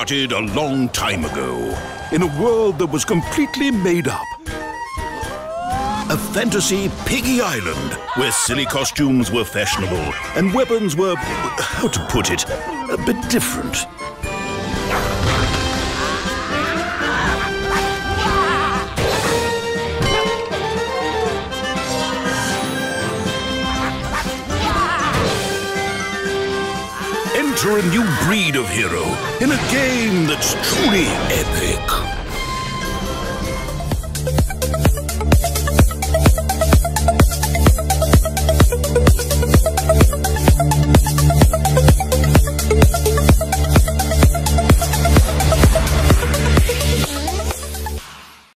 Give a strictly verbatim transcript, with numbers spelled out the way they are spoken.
started a long time ago, in a world that was completely made up. A fantasy piggy island, where silly costumes were fashionable and weapons were, how to put it, a bit different. Enter a new breed of hero in a game that's truly epic.